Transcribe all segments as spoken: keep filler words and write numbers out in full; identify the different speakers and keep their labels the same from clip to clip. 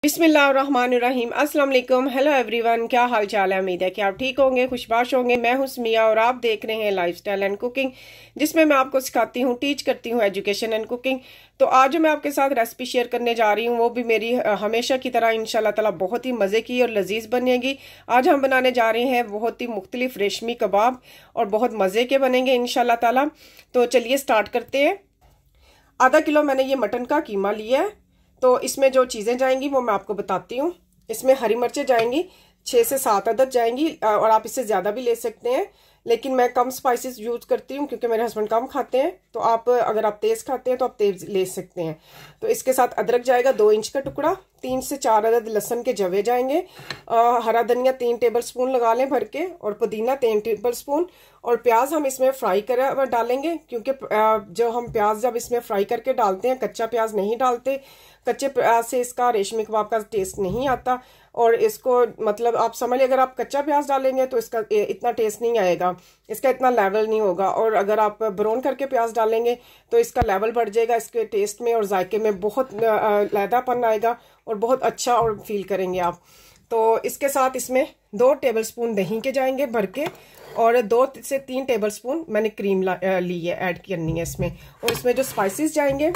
Speaker 1: बिस्मिल्लाहिर्रहमानिर्रहीम। अस्सलाम वालेकुम। हेलो एवरीवन, क्या हाल चाल है। उम्मीद है कि आप ठीक होंगे, खुशबाश होंगे। मैं हूं समिया और आप देख रहे हैं लाइफस्टाइल एंड कुकिंग, जिसमें मैं आपको सिखाती हूं, टीच करती हूं एजुकेशन एंड कुकिंग। तो आज जो मैं आपके साथ रेसिपी शेयर करने जा रही हूं वो भी मेरी हमेशा की तरह इंशाल्लाह ताला बहुत ही मज़े की और लजीज बनेगी। आज हम बनाने जा रहे हैं बहुत ही मुख्तलिफ रेशमी कबाब और बहुत मज़े के बनेंगे इंशाल्लाह ताला। तो चलिए स्टार्ट करते हैं। आधा किलो मैंने ये मटन का कीमा लिया है। तो इसमें जो चीज़ें जाएंगी वो मैं आपको बताती हूँ। इसमें हरी मिर्चें जाएंगी, छः से सात अदद जाएंगी, और आप इससे ज़्यादा भी ले सकते हैं, लेकिन मैं कम स्पाइसेस यूज़ करती हूँ क्योंकि मेरे हस्बैंड कम खाते हैं। तो आप अगर आप तेज़ खाते हैं तो आप तेज़ ले सकते हैं। तो इसके साथ अदरक जाएगा दो इंच का टुकड़ा, तीन से चार अदद लहसुन के जवे जाएंगे, आ, हरा धनिया तीन टेबल स्पून लगा लें भर के, और पुदीना तीन टेबल स्पून, और प्याज हम इसमें फ्राई कर डालेंगे क्योंकि जो हम प्याज जब इसमें फ्राई करके डालते हैं, कच्चा प्याज नहीं डालते। कच्चे प्याज से इसका रेशमी कबाब का टेस्ट नहीं आता, और इसको मतलब आप समझ लें अगर आप कच्चा प्याज डालेंगे तो इसका इतना टेस्ट नहीं आएगा, इसका इतना लेवल नहीं होगा। और अगर आप ब्राउन करके प्याज डालेंगे तो इसका लेवल बढ़ जाएगा, इसके टेस्ट में और जायके में बहुत लैदापन आएगा और बहुत अच्छा और फील करेंगे आप। तो इसके साथ इसमें दो टेबल स्पून दही के जाएंगे भर के, और दो से तीन टेबल स्पून मैंने क्रीम ली है ऐड करनी है इसमें। और इसमें जो स्पाइसेस जाएंगे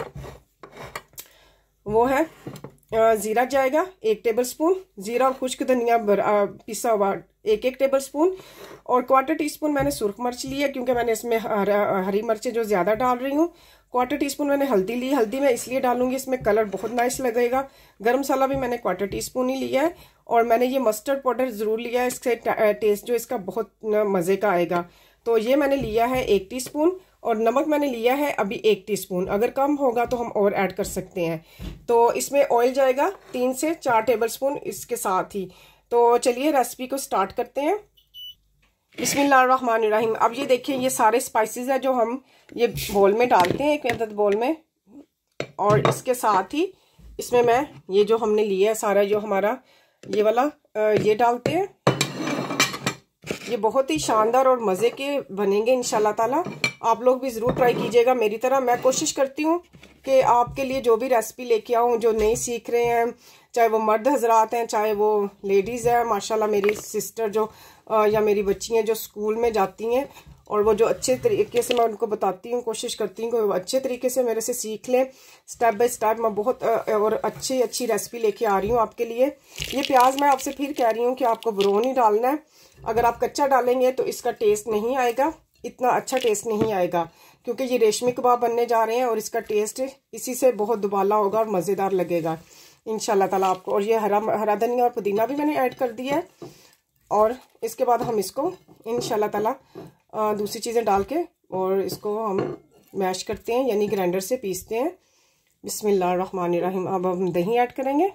Speaker 1: वो है ज़ीरा जाएगा एक टेबल स्पून, ज़ीरा और खुश्क धनिया पिसा हुआ एक एक टेबल स्पून, और क्वार्टर टी स्पून मैंने सुर्ख मिर्च ली है क्योंकि मैंने इसमें हरी मिर्चें जो ज़्यादा डाल रही हूँ। क्वार्टर टी स्पून मैंने हल्दी ली, हल्दी मैं इसलिए डालूंगी इसमें कलर बहुत नाइस लगेगा। गरम मसाला भी मैंने क्वार्टर टी स्पून ही लिया है, और मैंने ये मस्टर्ड पाउडर ज़रूर लिया है, इससे टेस्ट जो इसका बहुत मज़े का आएगा। तो ये मैंने लिया है एक टी स्पून, और नमक मैंने लिया है अभी एक टीस्पून, अगर कम होगा तो हम और ऐड कर सकते हैं। तो इसमें ऑयल जाएगा तीन से चार टेबल स्पून इसके साथ ही। तो चलिए रेसिपी को स्टार्ट करते हैं। बिस्मिल्लाहिर्रहमानिर्रहीम। अब ये देखिए ये सारे स्पाइसेस है जो हम ये बोल में डालते हैं, एक अदद बोल में, और इसके साथ ही इसमें मैं ये जो हमने लिया है सारा जो हमारा ये वाला ये डालते हैं। ये बहुत ही शानदार और मज़े के बनेंगे इंशाल्लाह ताला। आप लोग भी ज़रूर ट्राई कीजिएगा मेरी तरह। मैं कोशिश करती हूँ कि आपके लिए जो भी रेसिपी लेके आऊँ, जो नहीं सीख रहे हैं, चाहे वो मर्द हजरात हैं चाहे वो लेडीज़ हैं, माशाल्लाह मेरी सिस्टर जो आ, या मेरी बच्ची हैं जो स्कूल में जाती हैं, और वो जो अच्छे तरीके से मैं उनको बताती हूँ, कोशिश करती हूँ कि वो अच्छे तरीके से मेरे से सीख लें। स्टेप बाय स्टेप मैं बहुत और अच्छी अच्छी रेसिपी लेके आ रही हूँ आपके लिए। ये प्याज मैं आपसे फिर कह रही हूँ कि आपको ब्राउन ही डालना है, अगर आप कच्चा डालेंगे तो इसका टेस्ट नहीं आएगा, इतना अच्छा टेस्ट नहीं आएगा, क्योंकि ये रेशमी कबाब बनने जा रहे हैं और इसका टेस्ट इसी से बहुत दुबाला होगा और मज़ेदार लगेगा इंशाल्लाह ताला आपको। और ये हरा हरा धनिया और पुदीना भी मैंने ऐड कर दिया है, और इसके बाद हम इसको इंशाल्लाह ताला दूसरी चीज़ें डाल के और इसको हम मैश करते हैं, यानी ग्राइंडर से पीसते हैं। बिस्मिल्लाहिर्रहमानिर्रहीम। अब हम दही ऐड करेंगे,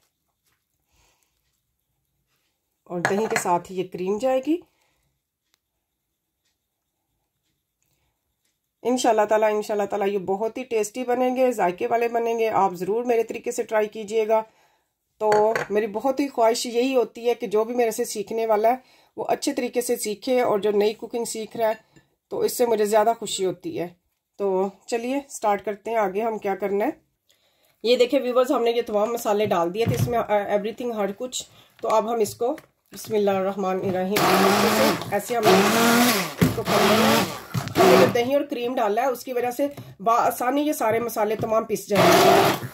Speaker 1: और दही के साथ ही ये क्रीम जाएगी इंशाल्लाह ताला। इंशाल्लाह ताला ये बहुत ही टेस्टी बनेंगे, जायके वाले बनेंगे। आप ज़रूर मेरे तरीके से ट्राई कीजिएगा। तो मेरी बहुत ही ख्वाहिश यही होती है कि जो भी मेरे से सीखने वाला है वो अच्छे तरीके से सीखे, और जो नई कुकिंग सीख रहा है तो इससे मुझे ज़्यादा खुशी होती है। तो चलिए स्टार्ट करते हैं, आगे हम क्या करना है। ये देखिए व्यूवर्स, हमने ये तमाम मसाले डाल दिए थे इसमें, एवरीथिंग हर कुछ। तो अब हम इसको बिस्मिल्लाहिर्रहमानिर्रहीम ऐसे हम इसको कर लेंगे। जो दही और क्रीम डाला है उसकी वजह से आसानी ये सारे मसाले तमाम पिस जाएंगे।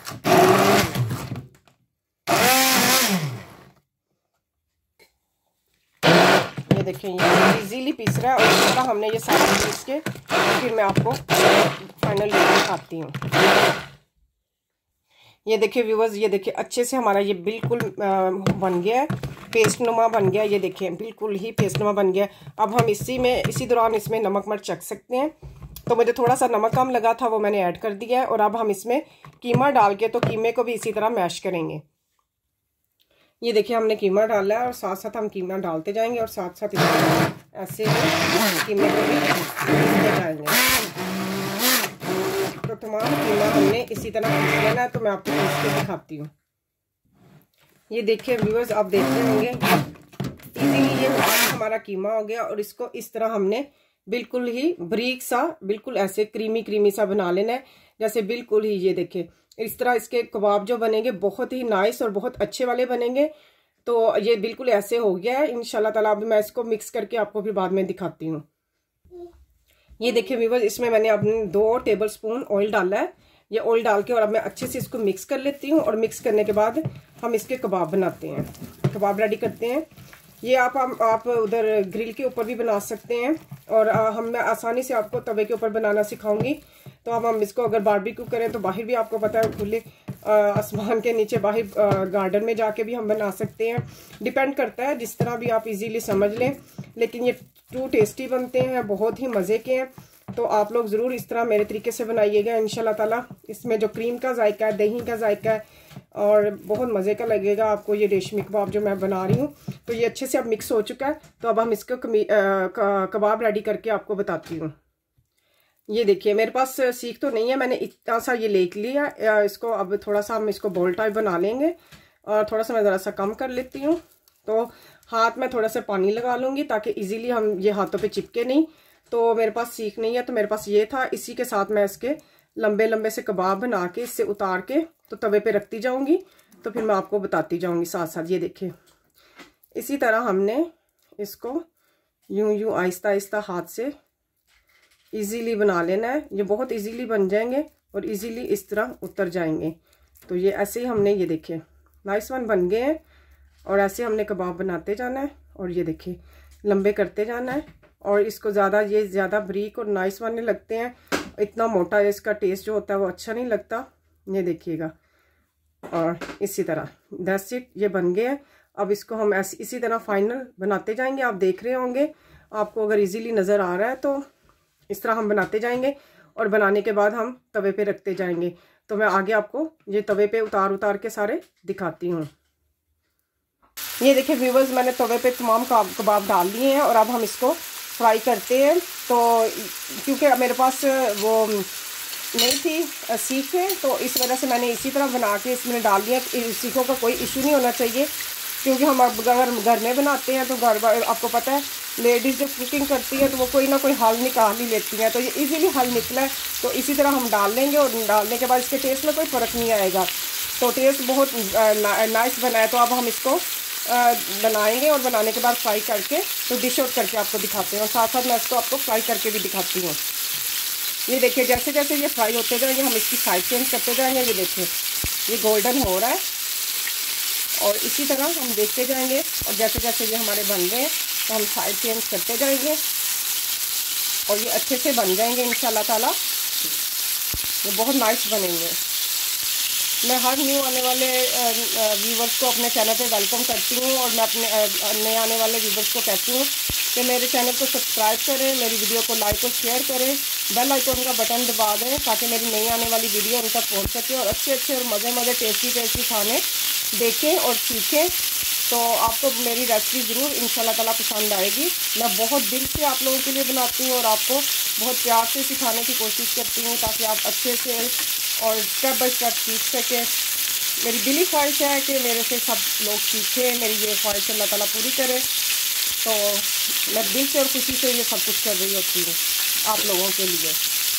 Speaker 1: ये देखिए ये इजीली पिस रहा है, और इस तरह हमने ये सारे पीस के फिर मैं आपको फाइनल दिखाती हूँ। ये देखिए व्यूवर्स, ये देखिए अच्छे से हमारा ये बिल्कुल बन गया है, पेस्ट नुमा बन गया। ये देखिए बिल्कुल ही पेस्ट नुमा बन गया। अब हम इसी में इसी दौरान इसमें नमक मिर्च चख सकते हैं। तो मुझे थोड़ा सा नमक कम लगा था, वो मैंने ऐड कर दिया है। और अब हम इसमें कीमा डाल के तो कीमे को भी इसी तरह मैश करेंगे। ये देखिए हमने कीमा डाला है, और साथ साथ हम कीमा डालते जाएंगे, और साथ साथ ऐसे कीमे को भी पीसते जाएंगे। तो तमाम कीमा हमने इसी तरह पीस लेना है। तो मैं आपको पीस के दिखाती हूँ। ये देखिए व्यूअर्स, आप देखते होंगे इजीली ये हमारा कीमा हो गया, और इसको इस तरह हमने बिल्कुल ही बारीक सा, बिल्कुल ऐसे क्रीमी क्रीमी सा बना लेना है, जैसे बिल्कुल ही ये देखिए इस तरह इसके कबाब जो बनेंगे बहुत ही नाइस और बहुत अच्छे वाले बनेंगे। तो ये बिल्कुल ऐसे हो गया है इंशाल्लाह ताला। अब मैं इसको मिक्स करके आपको फिर बाद में दिखाती हूँ। ये देखिए व्यूअर्स, इसमें मैंने अपने दो टेबल स्पून ऑयल डाला है। ये ऑयल डाल के और अब मैं अच्छे से इसको मिक्स कर लेती हूँ, और मिक्स करने के बाद हम इसके कबाब बनाते हैं, कबाब रेडी करते हैं। ये आप आप, आप उधर ग्रिल के ऊपर भी बना सकते हैं, और आ, हम मैं आसानी से आपको तवे के ऊपर बनाना सिखाऊंगी। तो अब हम इसको अगर बारबेक्यू करें तो बाहर भी आपको पता है खुले आसमान के नीचे बाहर गार्डन में जाके भी हम बना सकते हैं। डिपेंड करता है जिस तरह भी आप इजीली समझ लें, लेकिन ये टू टेस्टी बनते हैं, बहुत ही मज़े के हैं। तो आप लोग ज़रूर इस तरह मेरे तरीके से बनाइएगा इंशाल्लाह ताला। इसमें जो क्रीम का जायका है, दही का जायका है, और बहुत मज़े का लगेगा आपको ये रेशमी कबाब जो मैं बना रही हूँ। तो ये अच्छे से अब मिक्स हो चुका है। तो अब हम इसको कबाब रेडी करके आपको बताती हूँ। ये देखिए मेरे पास सीख तो नहीं है, मैंने इतना सा ये ले लिया इसको। अब थोड़ा सा हम इसको बॉल टाइप बना लेंगे, और थोड़ा सा मैं ज़रा सा कम कर लेती हूँ। तो हाथ में थोड़ा सा पानी लगा लूँगी ताकि इजीली हम ये हाथों पे चिपके नहीं। तो मेरे पास सीख नहीं है, तो मेरे पास ये था। इसी के साथ मैं इसके लंबे लंबे से कबाब बना के इससे उतार के तो तवे पे रखती जाऊँगी। तो फिर मैं आपको बताती जाऊँगी साथ साथ। ये देखिए इसी तरह हमने इसको यूं यूं आहिस्ता आहिस्ता हाथ से इजीली बना लेना है। ये बहुत इजीली बन जाएंगे और इजीली इस तरह उतर जाएंगे। तो ये ऐसे ही हमने, ये देखिए नाइस वन बन गए हैं, और ऐसे हमने कबाब बनाते जाना है, और ये देखिए लंबे करते जाना है। और इसको ज़्यादा, ये ज़्यादा बारीक और नाइस बनने लगते हैं, इतना मोटा इसका टेस्ट जो होता है वो अच्छा नहीं लगता। ये देखिएगा, और इसी तरह दैट्स इट, ये बन गए हैं। अब इसको हम ऐसे इसी तरह फाइनल बनाते जाएंगे। आप देख रहे होंगे, आपको अगर इजीली नज़र आ रहा है तो इस तरह हम बनाते जाएंगे, और बनाने के बाद हम तवे पे रखते जाएंगे। तो मैं आगे आपको ये तवे पे उतार उतार के सारे दिखाती हूँ। ये देखिए व्यूअर्स, मैंने तवे पे तमाम कबाब डाल दिए हैं, और अब हम इसको फ्राई करते हैं। तो क्योंकि मेरे पास वो नहीं थी सीखें, तो इस वजह से मैंने इसी तरह बना के इसमें डाल दिया। सीखों का कोई इशू नहीं होना चाहिए, क्योंकि हम अगर घर में बनाते हैं तो घर, आपको पता है लेडीज़ जब कुकिंग करती है तो वो कोई ना कोई हल निकाल ही लेती हैं। तो ये इजीली हल निकला है। तो इसी तरह हम डाल लेंगे, और डालने के बाद इसके टेस्ट में कोई फ़र्क नहीं आएगा। तो टेस्ट बहुत नाइस बना है। तो अब हम इसको बनाएंगे, और बनाने के बाद फ्राई करके तो डिश आउट करके आपको दिखाते हैं, और साथ साथ मैं इसको आपको फ्राई करके भी दिखाती हूँ। ये देखिए जैसे जैसे ये फ्राई होते जाएंगे हम इसकी साइड चेंज करते जाएंगे। ये देखिए ये गोल्डन हो रहा है, और इसी तरह हम देखते जाएंगे, और जैसे जैसे ये हमारे बन रहे हैं तो हम साइड चेंज करते जाएंगे, और ये अच्छे से बन जाएंगे इंशाल्लाह ताला। ये बहुत नाइस बनेंगे। मैं हर न्यू आने वाले व्यूवर्स को अपने चैनल पे वेलकम करती हूँ, और मैं अपने नए आने वाले व्यूवर्स को कहती हूँ कि मेरे चैनल को सब्सक्राइब करें, मेरी वीडियो को लाइक और शेयर करें, बेल आइकन का बटन दबा दें ताकि मेरी नई आने वाली वीडियो उन तक पहुँच सके, और अच्छे अच्छे और मज़े मज़े टेस्टी टेस्टी खाने देखें और सीखें। तो आपको मेरी रेसिपी ज़रूर इंशाल्लाह ताला पसंद आएगी। मैं बहुत दिल से आप लोगों के लिए बनाती हूँ, और आपको बहुत प्यार से सिखाने की कोशिश करती हूँ ताकि आप अच्छे से और स्टेप बाय स्टेप सीख सकें। मेरी दिली ख्वाहिश है कि मेरे से सब लोग सीखें, मेरी ये ख्वाहिश अल्लाह ताला पूरी करे। तो मैं दिल से और खुशी से ये सब कुछ कर रही होती हूँ आप लोगों के लिए।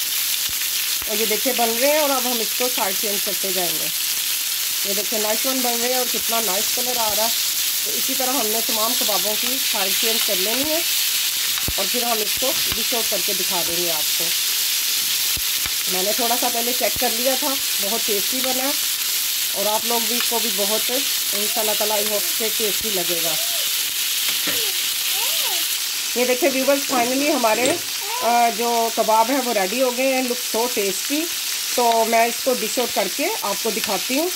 Speaker 1: और ये देखिए बन रहे हैं, और अब हम इसको साइड चेंज करते जाएंगे। ये देखिए नाइस वन बन रहे हैं, और कितना नाइस कलर आ रहा है। तो इसी तरह हमने तमाम कबाबों की साइड चेंज कर लेनी है, और फिर हम इसको डिश आउट करके दिखा देंगे आपको। मैंने थोड़ा सा पहले चेक कर लिया था, बहुत टेस्टी बना है, और आप लोग भी को भी बहुत इंशाल्लाह ताला से टेस्टी लगेगा। ये देखिए व्यूअर्स, फाइनली हमारे जो कबाब है वो रेडी हो गए हैं। Look so tasty. तो मैं इसको डिश आउट करके आपको दिखाती हूँ।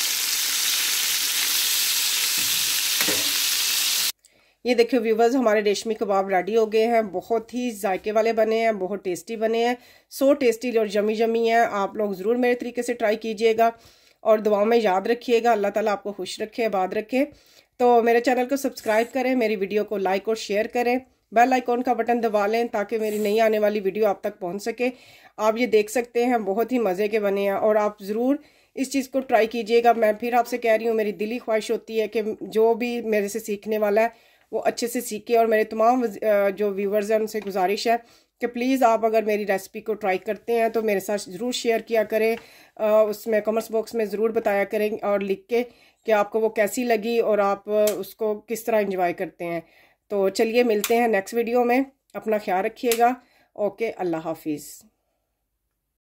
Speaker 1: ये देखिए व्यूवर्स, हमारे रेशमी कबाब रेडी हो गए हैं। बहुत ही जायके वाले बने हैं, बहुत टेस्टी बने हैं, सो टेस्टी और यमी यमी हैं। आप लोग ज़रूर मेरे तरीके से ट्राई कीजिएगा, और दुआ में याद रखिएगा। अल्लाह ताला आपको खुश रखे, आबाद रखे। तो मेरे चैनल को सब्सक्राइब करें, मेरी वीडियो को लाइक और शेयर करें, बेल आइकॉन का बटन दबा लें ताकि मेरी नई आने वाली वीडियो आप तक पहुँच सके। आप ये देख सकते हैं बहुत ही मज़े के बने हैं, और आप ज़रूर इस चीज़ को ट्राई कीजिएगा। मैं फिर आपसे कह रही हूँ, मेरी दिली ख्वाहिश होती है कि जो भी मेरे से सीखने वाला है वो अच्छे से सीखे, और मेरे तमाम जो व्यूवर्स हैं उनसे गुजारिश है कि प्लीज़ आप अगर मेरी रेसिपी को ट्राई करते हैं तो मेरे साथ ज़रूर शेयर किया करें, आ, उसमें कमेंट्स बॉक्स में ज़रूर बताया करें और लिख के कि आपको वो कैसी लगी और आप उसको किस तरह एंजॉय करते हैं। तो चलिए मिलते हैं नेक्स्ट वीडियो में, अपना ख्याल रखिएगा। ओके, अल्लाह हाफिज़।